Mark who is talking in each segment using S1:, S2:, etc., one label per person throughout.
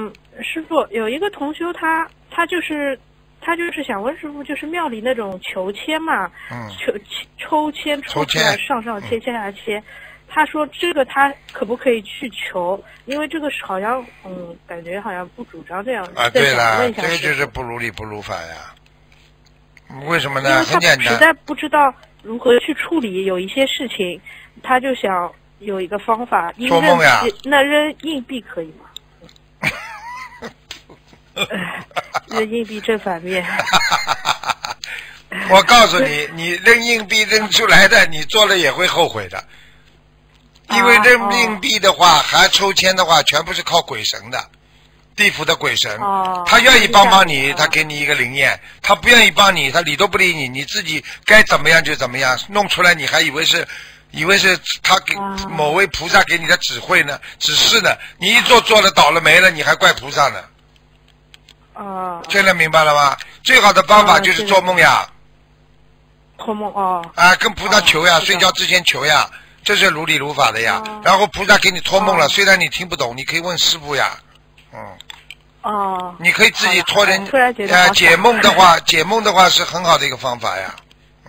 S1: 师傅有一个同修他就是想问师傅，就是庙里那种求签嘛，抽签抽出来上切下下切，他说这个他可不可以去求？因为这个好像感觉好像不主张这样。
S2: 啊，对了，这个就是不如理不如法呀。为什么呢？很简单，
S1: 实在不知道如何去处理有一些事情，他就想有一个方法。
S2: 做梦呀？
S1: 那扔硬币可以吗？扔硬币正反面。
S2: 我告诉你，你扔硬币扔出来的，你做了也会后悔的。因为扔硬币的话，还抽签的话，全部是靠鬼神的，地府的鬼神。他愿意帮你，他给你一个灵验；他不愿意帮你，他理都不理你。你自己该怎么样就怎么样，弄出来你还以为是他给某位菩萨给你的指示呢。你一做了倒了霉了，你还怪菩萨呢。现在明白了吗？最好的方法就是做梦呀。
S1: 做梦
S2: 跟菩萨求呀，睡觉之前求呀，这是如理如法的呀。然后菩萨给你托梦了，虽然你听不懂，你可以问师父呀。你可以自己托人解梦的话是很好的一个方法呀。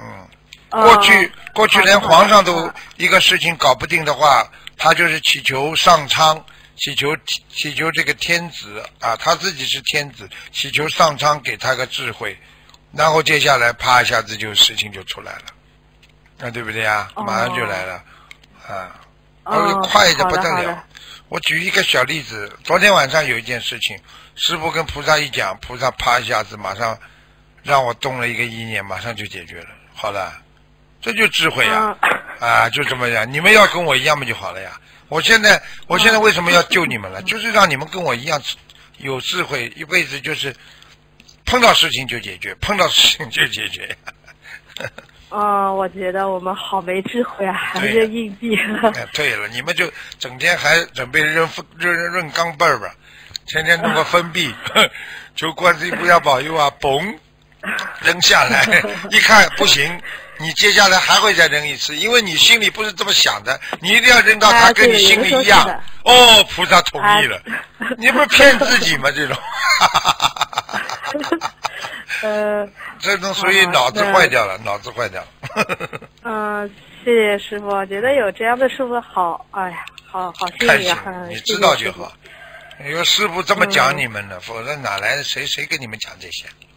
S2: 过去连皇上都一个事情搞不定的话，他就是祈求上苍，祈求这个天子啊，他自己是天子，祈求上苍给他个智慧，然后接下来啪一下子事情就出来了，对不对呀？马上就来了快的不得了。我举一个小例子，昨天晚上有一件事情，师父跟菩萨一讲，菩萨啪一下子马上让我动了一个意念，马上就解决了。好了，这就智慧呀！就这么样，你们要跟我一样嘛就好了呀。我现在为什么要救你们了？就是让你们跟我一样有智慧，一辈子就是碰到事情就解决，碰到事情就解决。
S1: 我觉得我们好没智慧啊，还扔硬币。
S2: 对了，你们就整天还准备扔钢镚儿吧，天天弄个分币，求观世音菩萨保佑啊，嘣，扔下来，一看不行，你接下来还会再扔一次，因为你心里不是这么想的，你一定要扔到它跟你心里一样。菩萨同意了，你不是骗自己吗？这种。这种属于脑子坏掉了，脑子坏掉了。
S1: 谢谢师傅，我觉得有这样的师傅好，哎呀，好幸运啊！
S2: 你知道就好，有师傅这么讲你们的，否则哪来的谁跟你们讲这些？